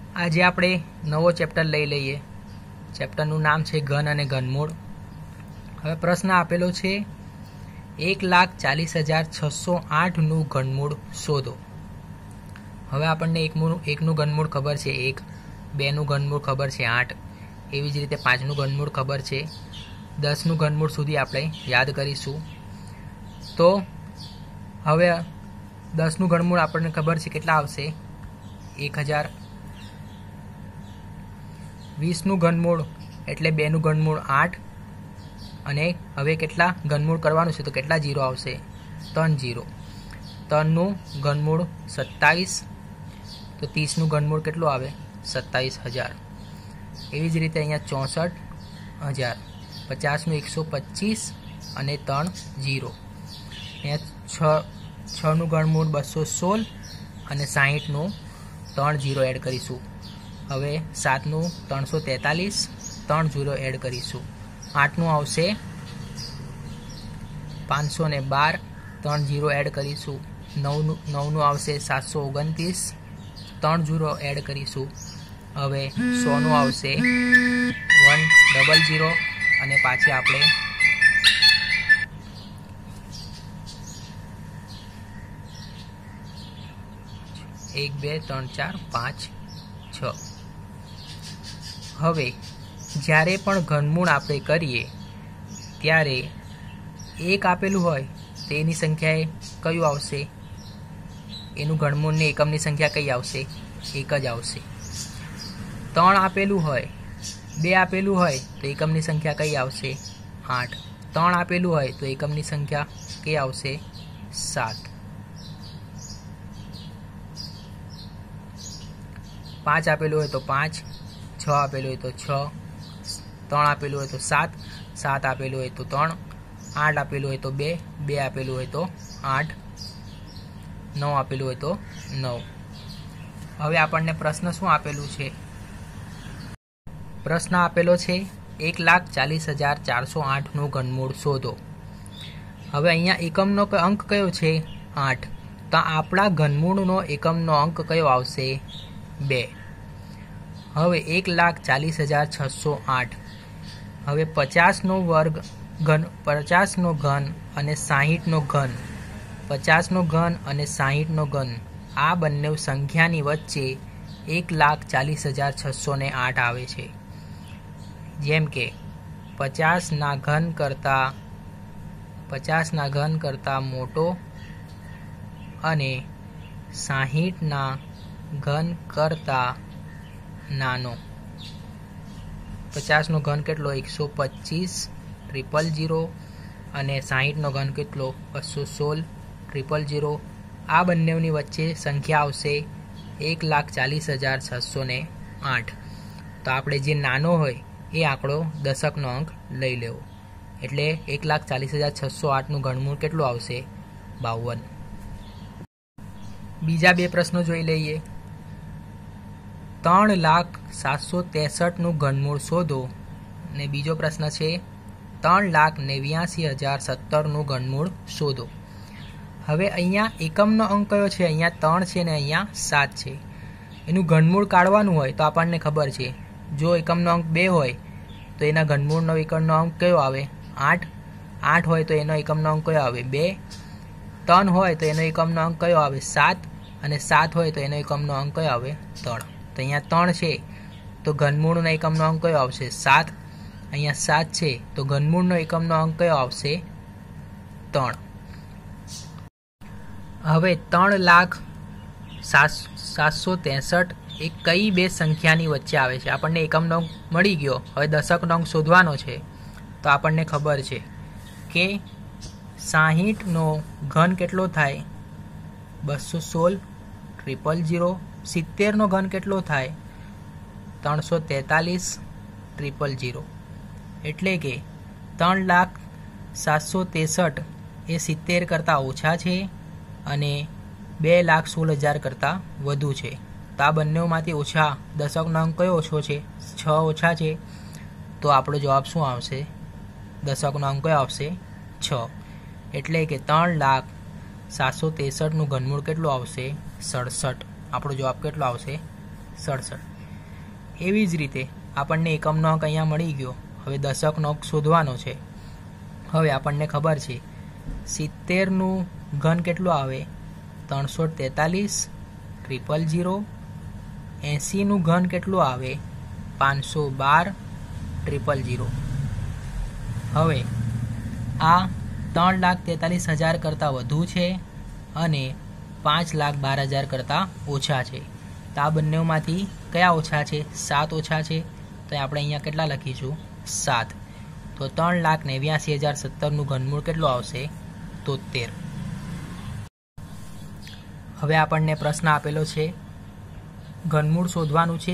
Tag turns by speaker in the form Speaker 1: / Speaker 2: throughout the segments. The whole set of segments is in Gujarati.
Speaker 1: આજે આપણે નવો ચેપ્ટર લઈ લઈએ। ચેપ્ટરનું નામ છે ઘન અને ઘનમૂળ। હવે પ્રશ્ન આપેલો છે 1,40,608 નું ઘનમૂળ શોધો। હવે આપણને એકનું ઘનમૂળ ખબર છે 1, 2 નું ઘનમૂળ ખબર છે 8, એવી જ રીતે 5 નું ઘનમૂળ ખબર છે। 10 નું ઘનમૂળ સુધી આપણે યાદ કરીશું। તો હવે 10 નું ઘનમૂળ આપણને ખબર છે કેટલા આવશે 1000। 20 નું ઘનમૂળ એટલે 2 નું ઘનમૂળ 8 અને હવે કેટલા ઘનમૂળ કરવાનું છે તો કેટલા જીરો આવશે 3 જીરો। 3 નું ઘનમૂળ 27 તો 30 નું ઘનમૂળ કેટલું આવે 27,000। એવી જ રીતે અહીંયા 64,000। 50 નું 125 અને 3 જીરો। અહીંયા 6 નું ઘનમૂળ 216 અને 60 નું 3 જીરો એડ કરીશું। હવે 7 નું 343 3 જીરો એડ કરીશું। 8 નું આવશે 512 3 જીરો એડ કરીશું। 9 નું આવશે 729 3 જીરો એડ કરીશું। હવે 100 નું આવશે 100 અને પાછી આપણે 1 2 3 4 5 6। હવે જ્યારે પણ ઘનમૂળ આપણે કરીએ ત્યારે 1 આપેલું હોય તો એની સંખ્યાએ કયું આવશે એનું ઘનમૂળની એકમની સંખ્યા કઈ આવશે 1 જ આવશે। 3 આપેલું હોય 2 આપેલું હોય તો એકમની સંખ્યા કઈ આવશે 8। 3 આપેલું હોય તો એકમની સંખ્યા કઈ આવશે 7। 5 આપેલું હોય તો 5, 6 આપેલું હોય તો 6, 3 આપેલું હોય તો 7, 7 આપેલું હોય તો 3, 8 આપેલું હોય તો 2, 2 આપેલું હોય તો 8, 9 આપેલું હોય તો 9। હવે આપણને પ્રશ્ન શું આપેલું છે? પ્રશ્ન આપેલો છે 1,40,408 નું ઘનમૂળ શોધો। હવે અહીંયા એકમનો અંક કયો છે 8, તો આપણા ઘનમૂળનો એકમનો અંક કયો આવશે 2। હવે 1,40,608 હવે 50 નો વર્ગ ઘન 50 નો ઘન અને 60 નો ઘન 50 નો ઘન અને 60 નો ઘન આ બંને સંખ્યાની વચ્ચે 1,40,608 આવે છે। જેમ કે 50 ના ઘન કરતાં મોટો અને 60 ના ઘન કરતાં નાનો। 50 નો ઘન કેટલો 125 000 અને 60 નો ઘન કેટલો 216 000। આ બંનેની વચ્ચે સંખ્યા આવશે 1,40,608। તો આપણે જે નાનો હોય એ આંકડો દશકનો અંક લઈ લેવો, એટલે 1,40,608 નું ઘનમૂળ કેટલું આવશે 52। બીજા બે પ્રશ્નો જોઈ લઈએ। 3,07,63 નું ઘનમૂળ શોધો અને બીજો પ્રશ્ન છે 3,89,017 નું ઘનમૂળ શોધો। હવે અહીંયા એકમનો અંક કયો છે? અહીંયા 3 છે ને અહીંયા 7 છે। એનું ઘનમૂળ કાઢવાનું હોય તો આપણને ખબર છે જો એકમનો અંક 2 હોય તો એના ઘનમૂળનો એકમનો અંક કયો આવે 8। 8 હોય તો એનો એકમનો અંક કયો આવે 2। 3 હોય તો એનો એકમનો અંક કયો આવે 7 અને 7 હોય તો એનો એકમનો અંક કયો આવે 3। તો અહીંયા 3 છે તો ઘનમૂળનો એકમનો અંક કયો આવશે 7। અહીંયા 7 છે તો ઘનમૂળનો એકમનો અંક કયો આવશે 3। હવે 3,07,63 એ કઈ બે સંખ્યાની વચ્ચે આવે છે? આપણને એકમનો અંક મળી ગયો, હવે દશકનો અંક શોધવાનો છે। તો આપણને ખબર છે કે 60 નો ઘન કેટલો થાય 216 000। 70 નો ઘન કેટલો થાય 343 000। એટલે કે 3,07,63 એ 70 કરતાં ઓછા છે અને 2,16,000 કરતાં વધુ છે। તો આ બંનેમાંથી ઓછા દશકનો અંક કયો ઓછો છે 6 ઓછા છે। તો આપણો જવાબ શું આવશે? દશકનો અંક કયો આવશે 6। એટલે કે 3,07,63 નું ઘનમૂળ કેટલું આવશે 67। આપણો જવાબ કેટલો આવશે 67। એવી જ રીતે આપણને એકમનો અંક અહીંયા મળી ગયો. હવે દશકનો અંક શોધવાનો છે. હવે આપણને ખબર છે 70નું ઘન કેટલું આવે 343 000. 80નું ઘન કેટલું આવે 512 000. હવે આ 3,43,000 કરતાં વધુ છે અને 5,12,000 કરતાં ઓછા છે. તો આ બંનેમાંથી કયા ઓછા છે? 7 ઓછા છે. તો આપણે અહીંયા કેટલા લખીશું? 7. તો 3,89,017નું ઘનમૂળ કેટલું આવશે? 73. હવે આપણને પ્રશ્ન આપેલો છે ઘનમૂળ શોધવાનું છે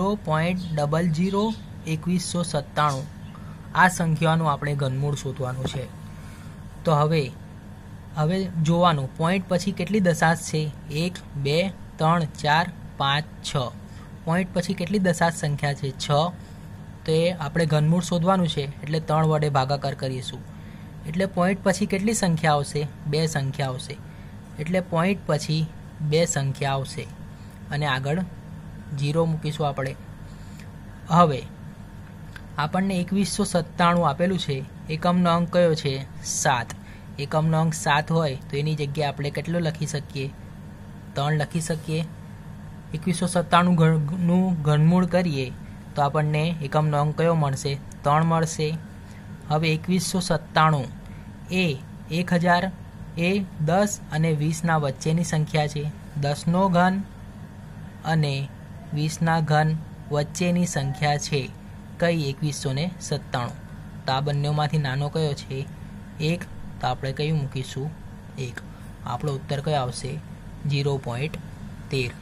Speaker 1: 0.002197. આ સંખ્યાનું આપણે ઘનમૂળ શોધવાનું છે. તો હવે જોવાનું પોઈન્ટ પછી કેટલી દશાંશ છે? 1 2 3 4 5 6. પોઈન્ટ પછી કેટલી દશાંશ સંખ્યા છે? 6. તો એ આપણે ઘનમૂળ શોધવાનું છે એટલે 3 વડે ભાગાકાર કરીશું. એટલે પોઈન્ટ પછી કેટલી સંખ્યા આવશે? 2 સંખ્યા આવશે. એટલે પોઈન્ટ પછી 2 સંખ્યા આવશે અને આગળ 0 મૂકીશું આપણે. હવે આપણને 2197 આપેલું છે. એકમનો અંક કયો છે? 7. એકમનો અંક 7 હોય તો એની જગ્યાએ આપણે કેટલું લખી શકીએ? 3 લખી શકીએ. 2197નું ઘનમૂળ કરીએ તો આપણને એકમનો અંક કયો મળશે? 3 મળશે. હવે 2197 એ 1000 એ 10 અને 20ના વચ્ચેની સંખ્યા છે. 10નો ઘન અને 20ના ઘન વચ્ચેની સંખ્યા છે કઈ? 2197. તો આ બંનેમાંથી નાનો કયો છે? 1. તો આપણે કયું મૂકીશું? 1. આપણો ઉત્તર કયો આવશે? 0.13.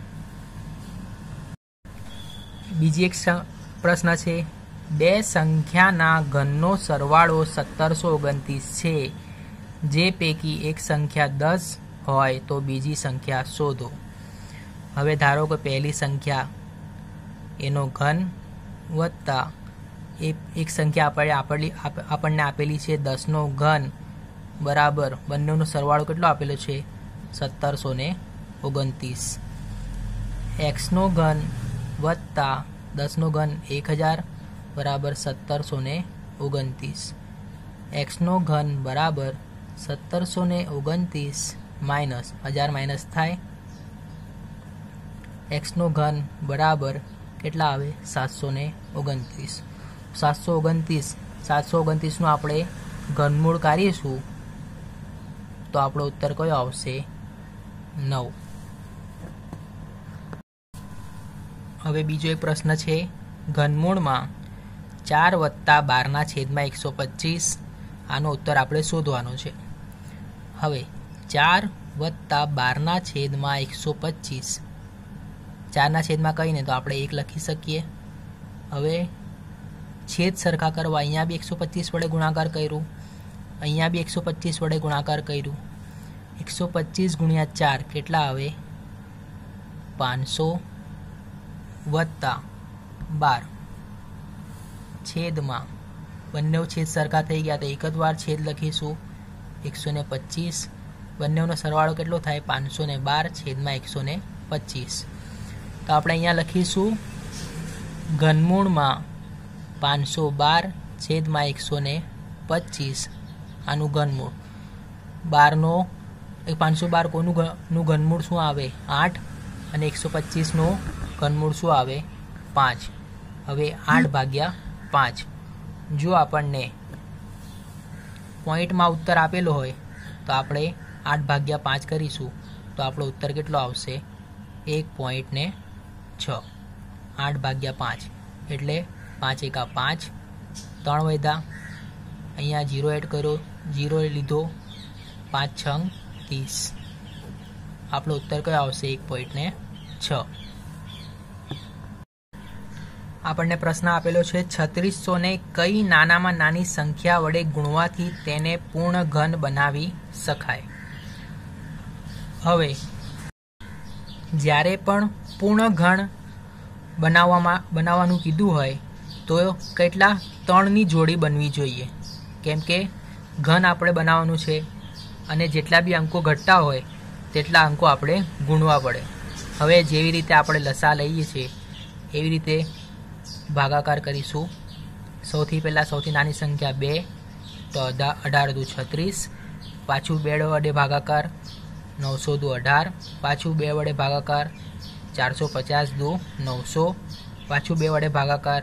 Speaker 1: બીજી એક પ્રશ્ન છે 2 સંખ્યાના ઘનનો સરવાળો 1729 છે. જે પૈકી એક સંખ્યા 10 હોય તો બીજી સંખ્યા શોધો. હવે ધારો કે પહેલી સંખ્યા એનો ઘન વત્તા એક સંખ્યા આપણને આપેલી છે 10નો ઘન બરાબર બંનેનો સરવાળો કેટલો આપેલો છે? 1729. એક્સનો ઘન વત્તા 10નો ઘન 1000 બરાબર 1729. એક્સનો ઘન બરાબર 1729 માઇનસ 1000 માઇનસ થાય. એક્સનો ઘન બરાબર કેટલા આવે? 729. 729નું આપણે ઘનમૂળ કાઢીશું તો આપણો ઉત્તર કયો આવશે? 9. હવે બીજો એક પ્રશ્ન છે ઘનમૂળમાં 4 + 12/125. આનો ઉત્તર આપણે શોધવાનો છે. હવે 4 + 12/125 4ના છેદમાં કંઈ નહીં તો આપણે 1 લખી શકીએ. હવે છેદ સરખા કરવા અહીંયા બી 125 વડે ગુણાકાર કર્યું, અહીંયા બી 125 વડે ગુણાકાર કર્યું. 125 × 4 કેટલા આવે? 500 + 12 છેદમાં બંને છેદ સરખા થઈ ગયા તો એક જ વાર છેદ લખીશું 125. બંનેનો સરવાળો કેટલો થાય? 512 છેદમાં 125. તો આપણે અહીંયા લખીશું ઘનમૂળમાં 512 છેદમાં 125 આનું ઘનમૂળ. 512 કોનું ઘનમૂળ શું આવે? 8 અને 125નું ઘનમૂળ શું આવે? 5. હવે 8/5. જો આપણને પોઈન્ટમાં ઉત્તર આપેલો હોય તો આપણે 8/5 કરીશું તો આપણો ઉત્તર કેટલો આવશે? 1.6. 8/5 એટલે 5 × 5, 3 વધ્યા, અહીંયા 0 એડ કર્યો, 0 લીધો, 5 × 6 = 30. આપણો ઉત્તર કયો આવશે? 1.6. આપણને પ્રશ્ન આપેલો છે 3600ને કઈ નાનામાં નાની સંખ્યા વડે ગુણવાથી તેને પૂર્ણ ઘન બનાવી શકાય? હવે જ્યારે પણ પૂર્ણ ઘન બનાવવાનું કીધું હોય તો કેટલા 3ની જોડી બનવી જોઈએ, કેમ કે ઘન આપણે બનાવવાનું છે અને જેટલા બી અંકો ઘટતા હોય તેટલા અંકો આપણે ગુણવા પડે. હવે જેવી રીતે આપણે લસા લઈએ છીએ એવી રીતે ભાગાકાર કરીશું. સૌથી પહેલાં સૌથી નાની સંખ્યા 2, તો 18 દુ 36. પાછું 2 વડે ભાગાકાર 900 દુ 18. પાછું 2 વડે ભાગાકાર 450 દુ 900. પાછું 2 વડે ભાગાકાર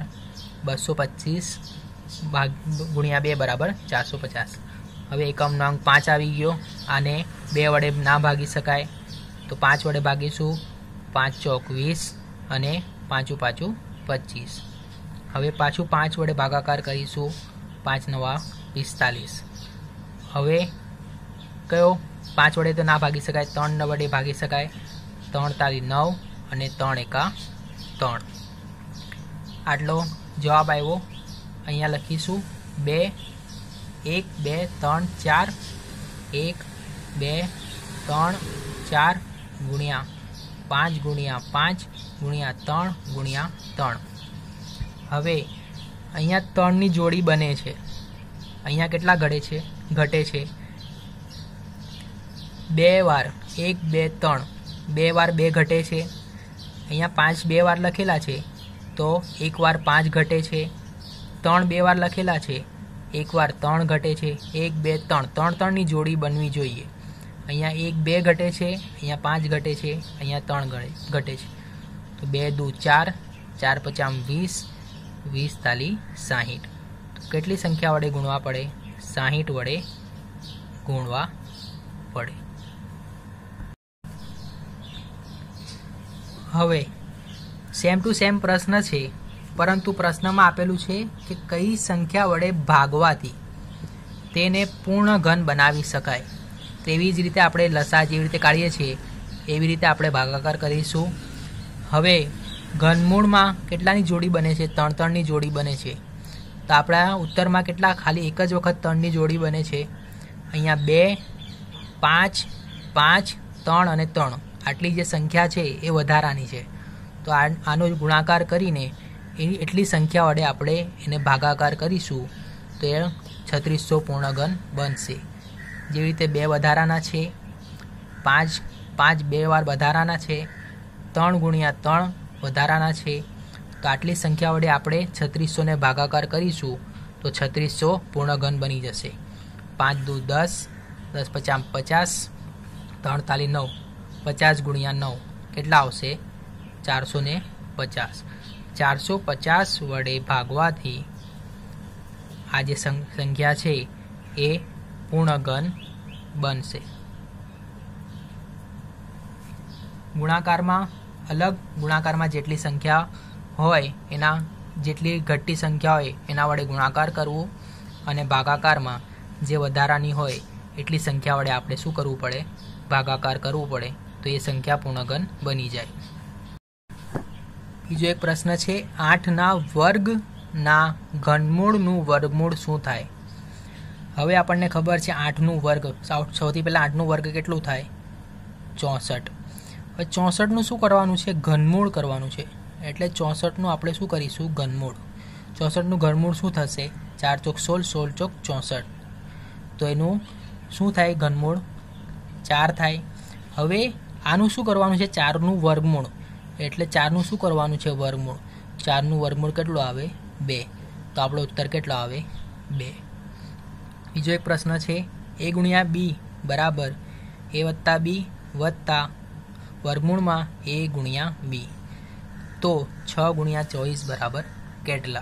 Speaker 1: 225 ગુણ્યા 2 બરાબર 450. હવે એકમ નંગ 5 આવી ગયો. આને 2 વડે ના ભાગી શકાય, તો 5 વડે ભાગીશું. 5 ચોક 20 અને 5 5 25. હવે પાછું 5 વડે ભાગાકાર કરીશું. 5 9 45. હવે કયો 5 વડે તો ના ભાગી શકાય, 3 વડે ભાગી શકાય. 3 તારી 9 અને 3 એકા 3. આટલો જવાબ આવ્યો. અહીંયા લખીશું 2 1 2 3 4 1 2 3 4 ગુણ્યા 5 ગુણ્યા 5 ગુણ્યા 3 ગુણ્યા 3. હવે અહીંયા 3ની જોડી બને છે. અહીંયા કેટલા ઘટે છે? 2 વાર 1 2 3, 2 વાર 2 ઘટે છે. અહીંયા 5 2 વાર લખેલા છે, તો 1 વાર 5 ઘટે છે. 3 2 વાર લખેલા છે, 1 વાર 3 ઘટે છે. 1 2 3, 3 3ની જોડી બનવી જોઈએ. અહીંયા 1 2 ઘટે છે, અહીંયા 5 ઘટે છે, અહીંયા 3 ઘટે છે. તો 2 દુ 4, 4 5 20, 20 તાલી 60. તો કેટલી સંખ્યા વડે ગુણવા પડે? 60 વડે ગુણવા પડે. હવે સેમ ટુ સેમ પ્રશ્ન છે, પરંતુ પ્રશ્નમાં આપેલું છે કે કઈ સંખ્યા વડે ભાગવાથી તેને પૂર્ણ ઘન બનાવી શકાય. તેવી જ રીતે આપણે લસા જેવી રીતે કાઢીએ છીએ એવી રીતે આપણે ભાગાકાર કરીશું. હવે ઘનમૂળમાં કેટલાની જોડી બને છે? 3 3ની જોડી બને છે. તો આપણા ઉત્તરમાં કેટલા? ખાલી એક જ વખત 3ની જોડી બને છે. અહીંયા 2 5 5 3 અને 3 આટલી જે સંખ્યા છે એ વધારાની છે. તો આનો ગુણાકાર કરીને એની એટલી સંખ્યા વડે આપણે એને ભાગાકાર કરીશું તો એ 3600 પૂર્ણઘન બનશે. જેવી રીતે 2 વધારાના છે, 5 5 2 વાર વધારાના છે, 3 ગુણ્યા 3 વધારાના છે. તો આટલી સંખ્યા વડે આપણે 3600ને ભાગાકાર કરીશું તો 3600 પૂર્ણઘન બની જશે. 5 દુ 10, 10 5 50, 3 તાલી 9, 50 ગુણ્યા 9 કેટલા આવશે? 450. 450 વડે ભાગવાથી આ જે સંખ્યા છે એ પૂર્ણઘન બનશે. ગુણાકારમાં અલગ ગુણાકારમાં જેટલી સંખ્યા હોય એના જેટલી ઘટતી સંખ્યા હોય એના વડે ગુણાકાર કરવું, અને ભાગાકારમાં જે વધારાની હોય એટલી સંખ્યા વડે આપણે શું કરવું પડે? ભાગાકાર કરવું પડે. તો એ સંખ્યા પૂર્ણઘન બની જાય. બીજો એક પ્રશ્ન છે, 8ના વર્ગના ઘનમૂળનું વર્ગમૂળ શું થાય? હવે આપણને ખબર છે 8નું વર્ગ, સૌથી પહેલાં 8નું વર્ગ કેટલું થાય? 64. હવે 64નું શું કરવાનું છે? ઘનમૂળ કરવાનું છે. એટલે 64નું આપણે શું કરીશું? ઘનમૂળ. 64નું ઘનમૂળ શું થશે? 4 ચોક 16, 16 ચોક 64. તો એનું શું થાય? ઘનમૂળ 4 થાય. હવે આનું શું કરવાનું છે? 4નું વર્ગમૂળ. એટલે 4નું શું કરવાનું છે? વર્ગમૂળ. 4નું વર્ગમૂળ કેટલું આવે? 2. તો આપણો ઉત્તર કેટલો આવે? 2. બીજો એક પ્રશ્ન છે, a ગુણ્યા b બરાબર a વત્તા b વત્તા વર્ગમૂળમાં a ગુણ્યા b. તો 6 ગુણ્યા 24 બરાબર કેટલા?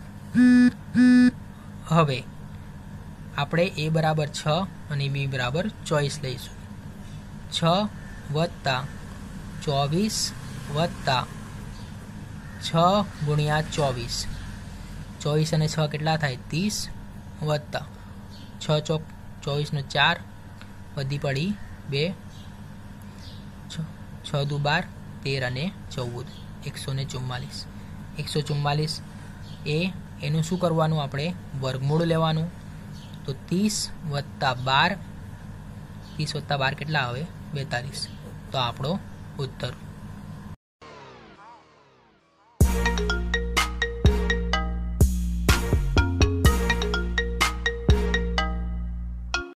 Speaker 1: હવે આપણે a બરાબર 6 અને b બરાબર 24 લઈશું. 6 વત્તા 24 વત્તા 6 ગુણ્યા 24. 24 અને 6 કેટલા થાય? 30 વત્તા 6 ચોક 24 નો 4 વધી પડી 2, 6 દુ 12, 13 અને 14, 144. 144 એનું શું કરવાનું? આપણે વર્ગમૂળ લેવાનું. તો 30 વત્તા 12, 30 વત્તા 12 કેટલા આવે? 42. તો આપણો ઉત્તર